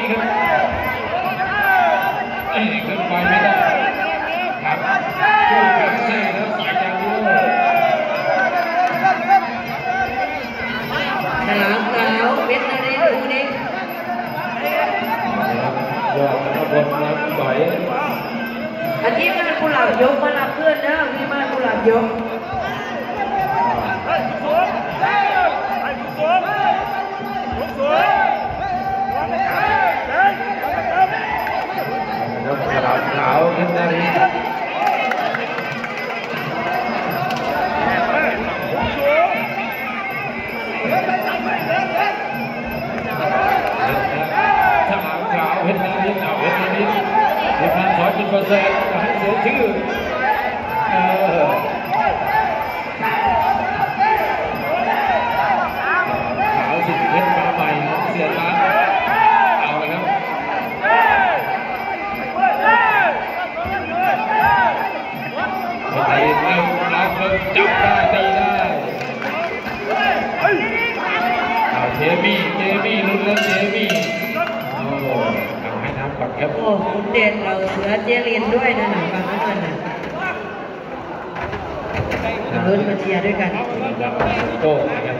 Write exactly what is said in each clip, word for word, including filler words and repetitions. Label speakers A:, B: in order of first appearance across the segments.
A: ครับเอ้ขึ้นไปไม่ได้ครับช่วยกันแท้แล้วสายยางด้วย
B: ฉลามขาวเบ็ดนาเรนดูนี่
A: ยอดนักบอลนักต่อย
B: อันนี้มันกุหลาบยกมารับเพื่อนนะนี่มันกุหลาบยก
A: ฉลามขาวเบ็ดนาเรนเห็นนิดเอาเห็นนิดเห็นมันสอนเป็นเปอร์เซ็นต์ให้เสียชื่อเออขาวสิเห็นมาใหม่เสียตาเอาเลยครับไอ้เริ่มเราเริ่มจับได้ตีได้เอาเจมี่เจมี่ลุ้นแล้วเจมี่
B: โอ้คุณเด่นเราเสือเจริญด้วยนะหนังฟังนั่นน่ะลุ้นมาเชียร์ด้วยกัน
A: โต้นะครับ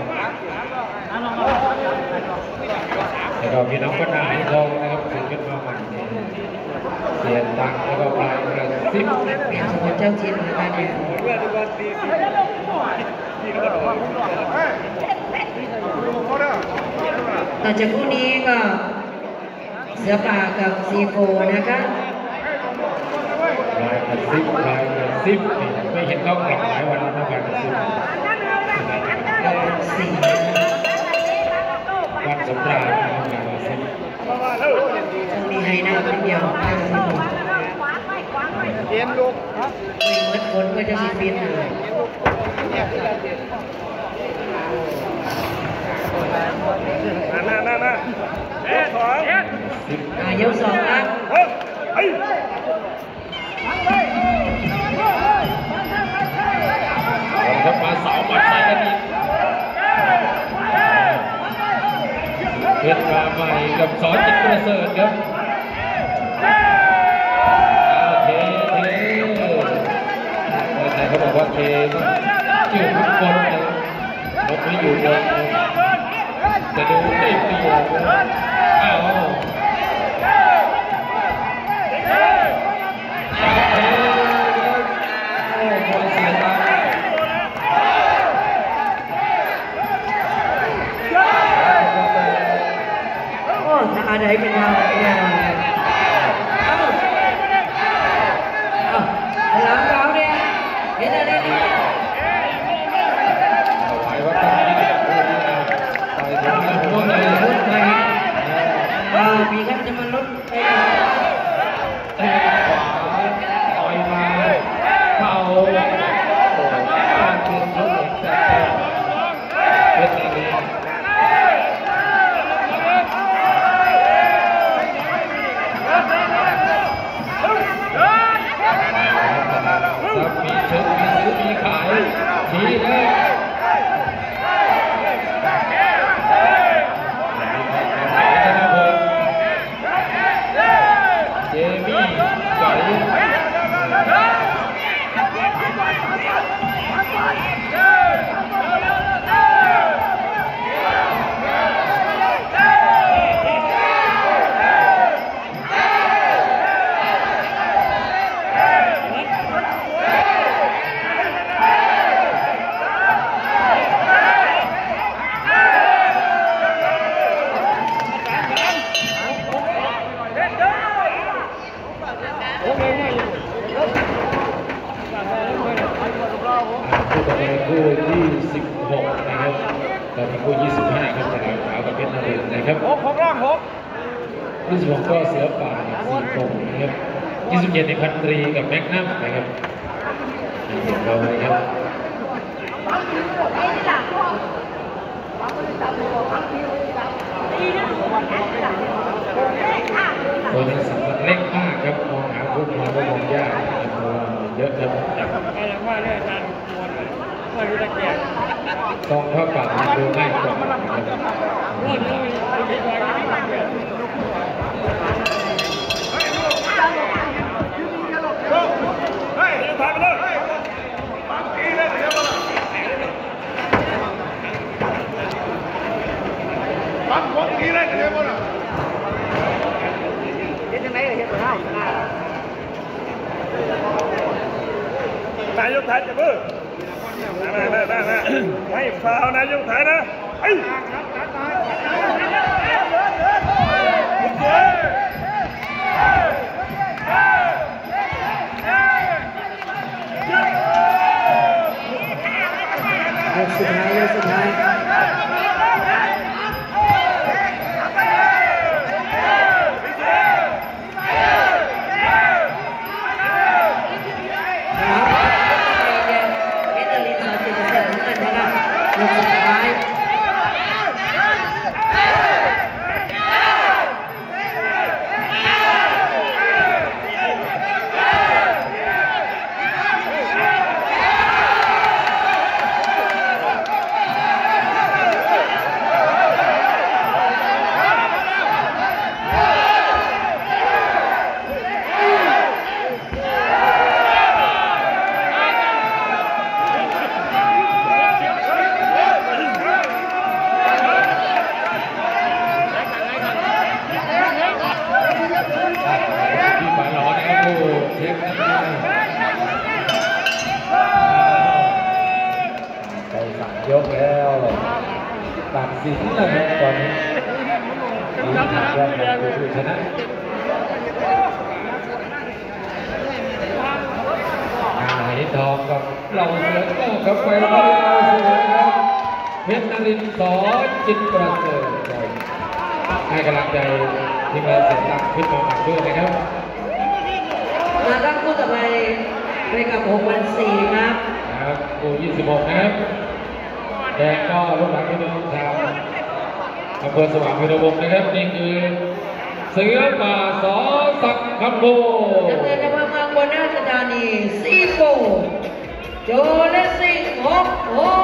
A: แต่เราพี่น้องก็นายลองนะครับถึงขึ้นมาใหม่เสียงดังแล้วก็ปลายกระซิบ
B: เปลี่ยนสมเจ้าจีนเหมือนกันเนี่ยต่อจากคู่นี้ก็เสือป่ากับซีโฟนะคะ
A: ลายกระซิบลายกระซิบไม่เห็นเขาหลับหลายวันแล้วนะลายกระซิบ
B: สี่
A: วันสงกรานต์ลายกระซิบ
B: จะมีไฮนาคนเดียวลายกระซิบ
C: เย็นลูก
B: ไม่เหมือนคนก็จะซีฟินเลย
C: น่าน่าน่าเอ๊ะสอง
B: อ่ายกสองนะ
A: ครับมาสาวมาใส่กันอีกเพชรมาใหม่กับสอนจิตประเสริฐครับเทเทแต่เขาบอกว่าเทชื่อทุกคนนะรถไม่อยู่เลยจะดูได้เปรียบอ้าว
B: โอ้ถ้าอะไรเป็นทางเนี่ยเอาหลังเราเนี่ยเห็นอะไรนี่
A: ไหวว่าต้องมีแบบนี้นะต่อยถึงแล้วหัวใจ
B: ลุ้นไปอ้าวมีครับจะมาลุ้นไป
A: เตะขวาต่อยมาเข่าการเปลี่ยนชุดแต่เป็นอย่างนี้ถ้ามีเชิงมีซื้อมีขายทีแล้วเจมี่ไก่คู่ที่สิบหกนะครับตอนนี้คู่ยี่สิบห้าครับฉลามขาวกับเพชรนเรศนะครับ
C: หกหกล่างหก
A: ยี่สิบหกก็เสือป่าสี่คงนะครับยี่สิบเจ็ดในพันตรีกับแม็กนัมนะครับเรียบร้อยครับตัวนี้สัมผัสเล็กมากครับมองหาคู่มาก็มองยากเยอะครับต้องผ้าป่าดูง่ายกว่า
C: เฮ้ยถ่ายไปเลยบางทีเลยเดี๋ยวมาบางของทีเลยเดี๋ยวมาเห็นยังไงเห็นตัวเท่านายกถ่ายจะเบอร์น่าน่าน่าน่าให้ฟาวนายกถ่ายนะไอ้
B: ยกสุดท้ายยกสุดท้าย
A: ยกแล้วตัดสินแล้วครับตอนนี้มีทางแรกคือผู้ชนะนายทองกับเราเสือโต้กับไปเราเสือครับเพชรนรินทร์สอจิตประเสริฐให้กำลังใจทีมงานเสร็จแล้วขึ้นมาหนักด้วยนะครับ
B: มาตั้งคู่ต่อไปไปกับหกพันสี่ครับ
A: ครับคู่ยี่สิบหกนะครับแดงก็ลูกหลังพี่น้องชาวอำเภอสว่างพิรวงศ์นะครับนี่คือเสือป่าสอสักคำโบ
B: ดำเนินในเมืองบนราชธานีซีโฟโจเลสิงห์ฮกโฮ